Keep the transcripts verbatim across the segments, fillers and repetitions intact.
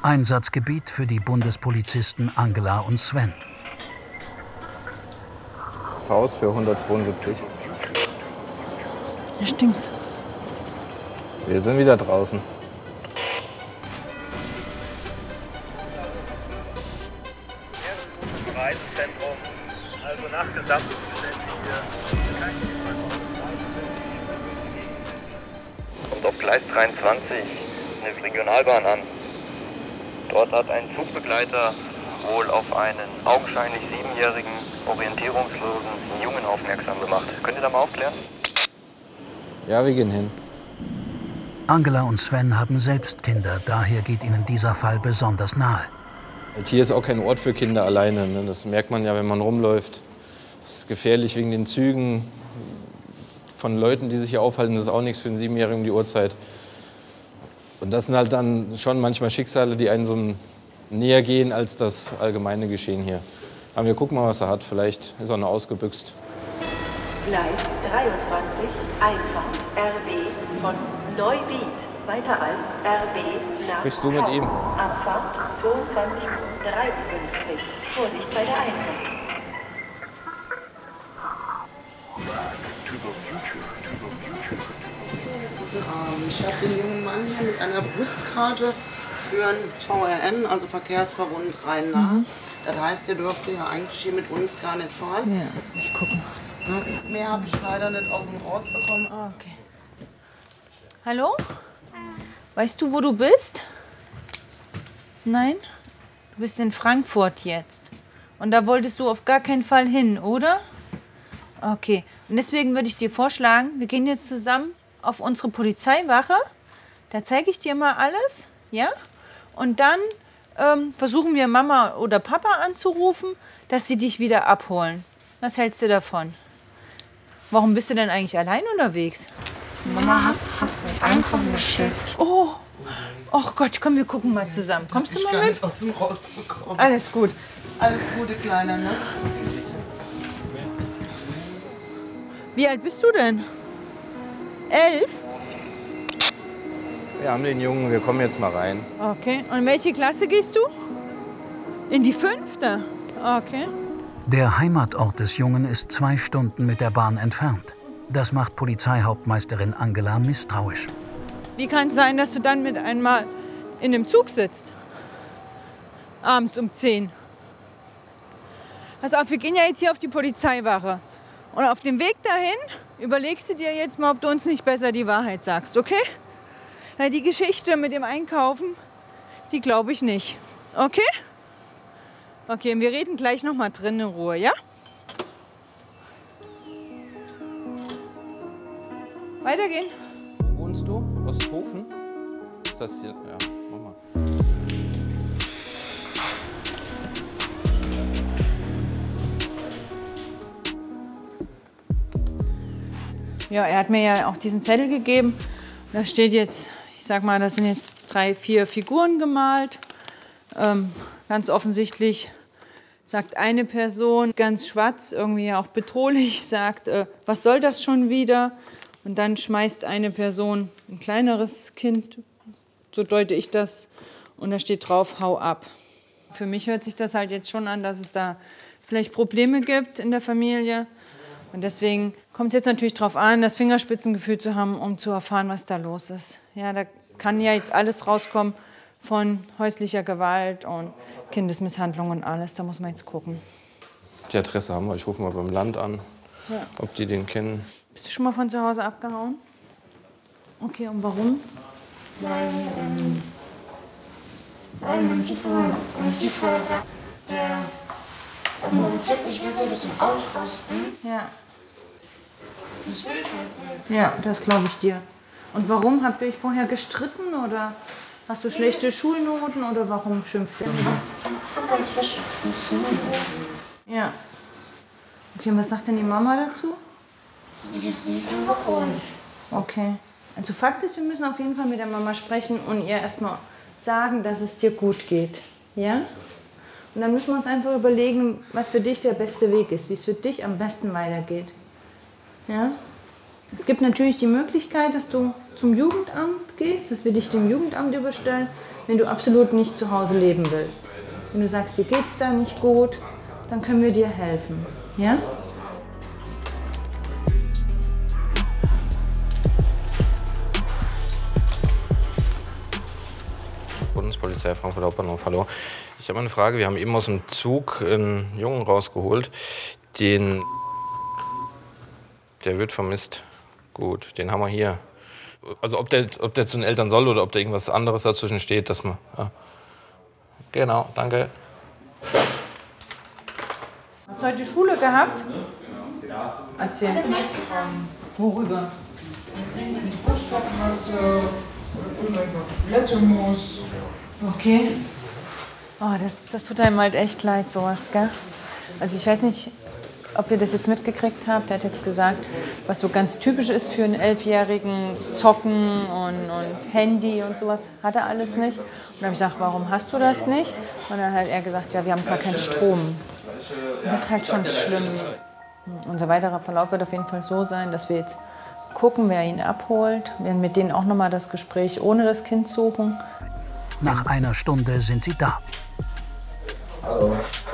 Einsatzgebiet für die Bundespolizisten Angela und Sven. Faust für hundertzweiundsiebzig. Ja, stimmt's. Wir sind wieder draußen. Reisezentrum, also nach gesamtem Kommt auf Gleis dreiundzwanzig eine Regionalbahn an. Dort hat ein Zugbegleiter wohl auf einen augenscheinlich siebenjährigen, orientierungslosen Jungen aufmerksam gemacht. Könnt ihr da mal aufklären? Ja, wir gehen hin. Angela und Sven haben selbst Kinder, daher geht ihnen dieser Fall besonders nahe. Hier ist auch kein Ort für Kinder alleine. Ne? Das merkt man ja, wenn man rumläuft. Es ist gefährlich wegen den Zügen von Leuten, die sich hier aufhalten. Das ist auch nichts für einen Siebenjährigen um die Uhrzeit. Und das sind halt dann schon manchmal Schicksale, die einen so näher gehen als das allgemeine Geschehen hier. Aber wir gucken mal, was er hat. Vielleicht ist er noch ausgebüxt. Gleis dreiundzwanzig, Einfahrt R B von Neuwied. Weiter als R B nach Sprichst du mit ihm? Abfahrt zweiundzwanzig Uhr dreiundfünfzig. Vorsicht bei der Einfahrt. Guten Abend. Ich habe den jungen Mann hier mit einer Buskarte für ein V R N, also Verkehrsverbund Rhein-Nahe. Mhm. Das heißt, der dürfte ja eigentlich hier mit uns gar nicht fahren. Ja, ich gucke mal. Mehr habe ich leider nicht aus dem rausbekommen. Ah, okay. Hallo? Weißt du, wo du bist? Nein? Du bist in Frankfurt jetzt. Und da wolltest du auf gar keinen Fall hin, oder? Okay. Und deswegen würde ich dir vorschlagen, wir gehen jetzt zusammen auf unsere Polizeiwache. Da zeige ich dir mal alles, ja? Und dann ähm, versuchen wir Mama oder Papa anzurufen, dass sie dich wieder abholen. Was hältst du davon? Warum bist du denn eigentlich allein unterwegs? Mama hat, hat mich einkaufen geschickt. Oh, oh Gott, komm, wir gucken mal zusammen. Kommst du mal mit? Aus dem rausbekommen. Alles gut. Alles Gute, Kleiner, ne? Wie alt bist du denn? Elf? Wir haben den Jungen, wir kommen jetzt mal rein. Okay. Und in welche Klasse gehst du? In die fünfte? Okay. Der Heimatort des Jungen ist zwei Stunden mit der Bahn entfernt. Das macht Polizeihauptmeisterin Angela misstrauisch. Wie kann es sein, dass du dann mit einmal in einem Zug sitzt? Abends um zehn. Pass auf, wir gehen ja jetzt hier auf die Polizeiwache. Und auf dem Weg dahin überlegst du dir jetzt mal, ob du uns nicht besser die Wahrheit sagst, okay? Ja, die Geschichte mit dem Einkaufen, die glaube ich nicht. Okay? Okay, und wir reden gleich noch mal drin in Ruhe, ja? Weitergehen. Wo wohnst du? Osthofen? Ist das hier? Ja, mach mal. Ja, er hat mir ja auch diesen Zettel gegeben. Da steht jetzt, ich sag mal, da sind jetzt drei, vier Figuren gemalt. Ähm, ganz offensichtlich sagt eine Person, ganz schwarz, irgendwie auch bedrohlich, sagt, äh, was soll das schon wieder? Und dann schmeißt eine Person ein kleineres Kind, so deute ich das, und da steht drauf, hau ab. Für mich hört sich das halt jetzt schon an, dass es da vielleicht Probleme gibt in der Familie. Und deswegen kommt es jetzt natürlich darauf an, das Fingerspitzengefühl zu haben, um zu erfahren, was da los ist. Ja, da kann ja jetzt alles rauskommen von häuslicher Gewalt und Kindesmisshandlung und alles. Da muss man jetzt gucken. Die Adresse haben wir. Ich rufe mal beim Land an, Ja. ob die den kennen. Bist du schon mal von zu Hause abgehauen? Okay, und warum? Weil, ähm, weil mein Stiefvater, mein Stiefvater, der am Z nicht will so ein bisschen ausrasten. Ja. Das will ich halt nicht. Ja, das glaube ich dir. Und warum? Habt ihr euch vorher gestritten oder hast du schlechte Schulnoten oder warum schimpft ihr? Ja. Okay, und was sagt denn die Mama dazu? Sie ist nicht einfach ruhig. Okay. Also Fakt ist, wir müssen auf jeden Fall mit der Mama sprechen und ihr erstmal sagen, dass es dir gut geht. Ja? Und dann müssen wir uns einfach überlegen, was für dich der beste Weg ist, wie es für dich am besten weitergeht. Ja? Es gibt natürlich die Möglichkeit, dass du zum Jugendamt gehst, dass wir dich dem Jugendamt überstellen. wenn du absolut nicht zu Hause leben willst. Wenn du sagst, dir geht's da nicht gut, dann können wir dir helfen. Ja? Bundespolizei Frankfurt Hauptbahnhof, hallo. Ich habe eine Frage. Wir haben eben aus dem Zug einen Jungen rausgeholt, den, der wird vermisst. Gut, den haben wir hier. Also ob der, ob der zu den Eltern soll oder ob da irgendwas anderes dazwischen steht, dass man... Ja. Genau, danke. Hast du heute Schule gehabt? Erzähl. Worüber? Okay. Oh, das, das tut einem halt echt leid, sowas, gell? Also ich weiß nicht, ob ihr das jetzt mitgekriegt habt. Der hat jetzt gesagt, was so ganz typisch ist für einen Elfjährigen, Zocken und, und Handy und sowas, hat er alles nicht. Und dann habe ich gesagt, warum hast du das nicht? Und dann hat er gesagt, ja, wir haben gar keinen Strom. Und das ist halt schon schlimm. Unser weiterer Verlauf wird auf jeden Fall so sein, dass wir jetzt gucken, wer ihn abholt. Wir werden mit denen auch nochmal das Gespräch ohne das Kind suchen. Nach einer Stunde sind sie da. Hallo.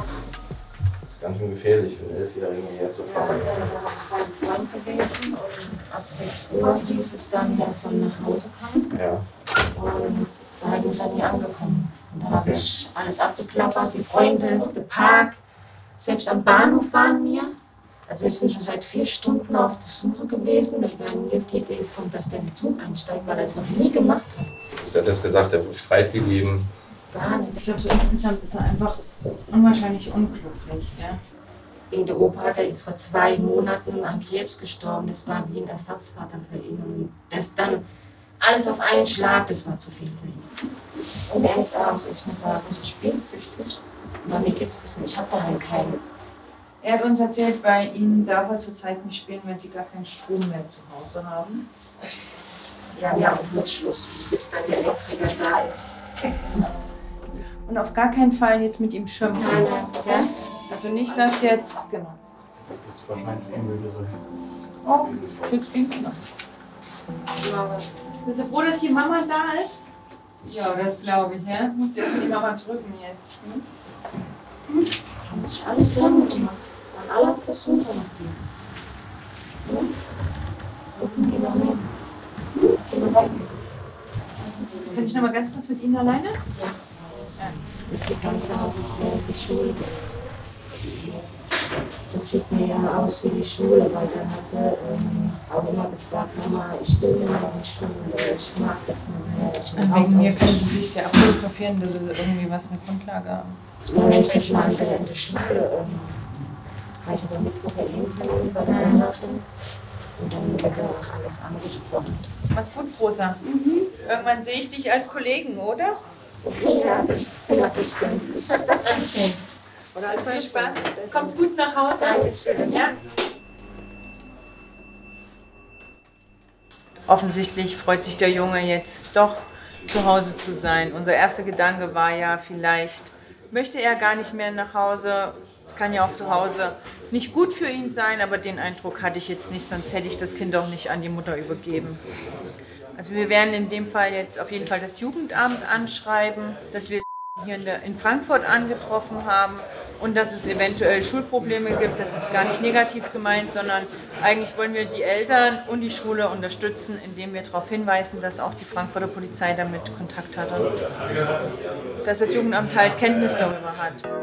Das ist ganz schön gefährlich für einen Elfjährigen hierher zu fahren. Ich war halb gewesen und ab sechs Uhr hieß es dann, er soll nach Hause kommen. Ja. Und da ist er nie angekommen. Und dann habe ich alles abgeklappert, die Freunde, der Park. Selbst am Bahnhof waren wir. Also wir sind schon seit vier Stunden auf der Suche gewesen. Wir wären nie auf die Idee gekommen, dass der in den Zug einsteigt, weil er es noch nie gemacht hat. Was hat das gesagt? Er hat Streit gegeben. Gar nicht. Ich glaube, so insgesamt ist er einfach unwahrscheinlich unglücklich. Ja? In der Opa, der ist vor zwei Monaten an Krebs gestorben. Das war wie ein Ersatzvater für ihn. Und das dann alles auf einen Schlag, das war zu viel für ihn. Und er ist auch, ich muss sagen, spielsüchtig. Bei mir gibt es das nicht, ich habe daheim keinen. Er hat uns erzählt, bei ihnen darf er zurzeit nicht spielen, weil sie gar keinen Strom mehr zu Hause haben. Ja, wir haben Kurzschluss, bis dann der Elektriker da ist. Und auf gar keinen Fall jetzt mit ihm schimpfen. Nein, nein, ja? Also nicht, dass jetzt, genau. Das ist wahrscheinlich Spielmüde sein. Oh, Schutzwinkel. Bist du froh, dass die Mama da ist? Ja, das glaube ich, ja. Muss jetzt die Mama drücken jetzt. Hm? Hm? Haben sich alles lange gemacht. Waren alle auf der Suche nach ihm. Hm? Gucken, geh mal rein. Geh mal rein. Kann ich noch mal ganz kurz mit Ihnen alleine? Ja. Ja. Das sieht ganz so aus, als wäre es die Schule gewesen. Das sieht mir ja aus wie die Schule, weil der hatte ähm, auch immer gesagt, Mama, ich will nicht mehr in die Schule, ich mag das nicht mehr. Ich will wegen mir können Sie sich ja abfotografieren, dass Sie irgendwie was eine Grundlage haben. Ja, ich jetzt mal in der, in der Schule, ähm, war ich aber Mittwoch bei Ihnen Termin bei der Lehrerin und dann wird er auch alles angesprochen. Mach's gut, Rosa. Mhm. Irgendwann sehe ich dich als Kollegen, oder? Ja, das, ja, das stimmt. Okay. Oder halt viel Spaß. Kommt gut nach Hause. Dankeschön. Ja. Offensichtlich freut sich der Junge jetzt doch, zu Hause zu sein. Unser erster Gedanke war ja, vielleicht möchte er gar nicht mehr nach Hause. Es kann ja auch zu Hause nicht gut für ihn sein, aber den Eindruck hatte ich jetzt nicht, sonst hätte ich das Kind auch nicht an die Mutter übergeben. Also wir werden in dem Fall jetzt auf jeden Fall das Jugendamt anschreiben, dass wir hier in, der, in Frankfurt angetroffen haben und dass es eventuell Schulprobleme gibt. Das ist gar nicht negativ gemeint, sondern eigentlich wollen wir die Eltern und die Schule unterstützen, indem wir darauf hinweisen, dass auch die Frankfurter Polizei damit Kontakt hatte. Dass das Jugendamt halt Kenntnis darüber hat.